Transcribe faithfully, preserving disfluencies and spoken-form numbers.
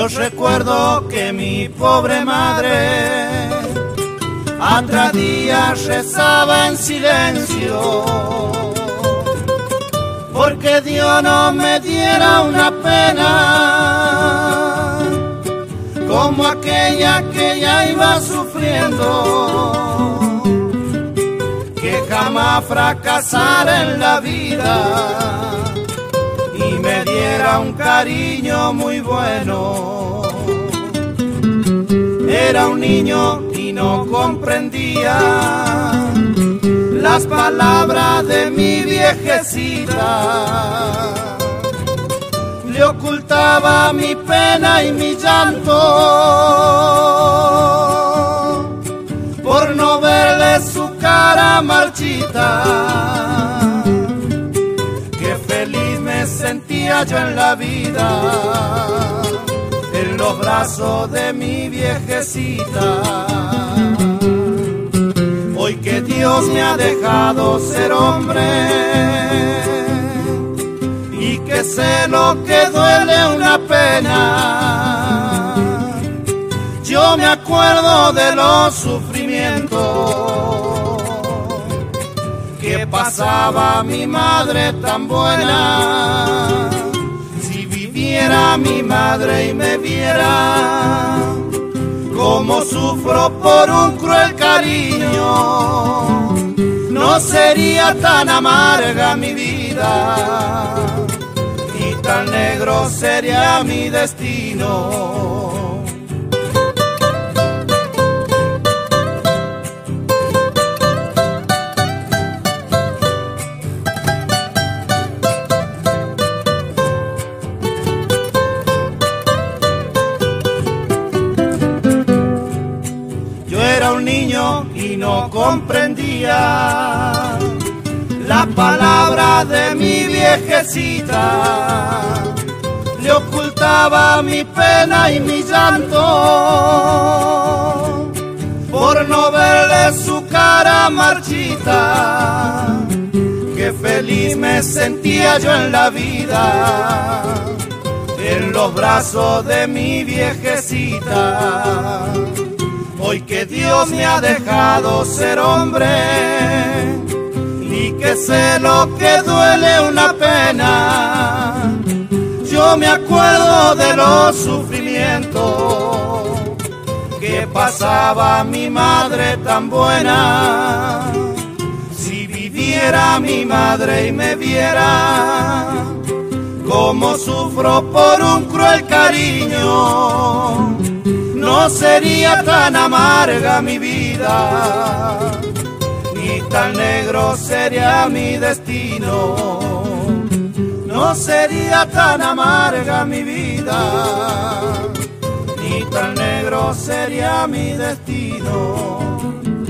Yo recuerdo que mi pobre madre a tras día rezaba en silencio, porque Dios no me diera una pena como aquella que ya iba sufriendo, que jamás fracasara en la vida y me diera un cariño muy bueno. Era un niño y no comprendía las palabras de mi viejecita. Le ocultaba mi pena y mi llanto por no verle su cara marchita. Qué feliz me sentía yo en la vida, en los brazos de mi viejecita. Hoy que Dios me ha dejado ser hombre y que sé lo que duele una pena, yo me acuerdo de los sufrimientos que pasaba mi madre tan buena. Si viviera mi madre y me viera como sufro por un cruel cariño, no sería tan amarga mi vida y tan negro sería mi destino. Niño y no comprendía la palabra de mi viejecita. Le ocultaba mi pena y mi llanto por no verle su cara marchita. Qué feliz me sentía yo en la vida, en los brazos de mi viejecita. Hoy que Dios me ha dejado ser hombre y que sé lo que duele una pena, yo me acuerdo de los sufrimientos que pasaba mi madre tan buena. Si viviera mi madre y me viera como sufro por un cruel cariño, no sería tan amarga mi vida y tan negro sería mi destino. No sería tan amarga mi vida y tan negro sería mi destino.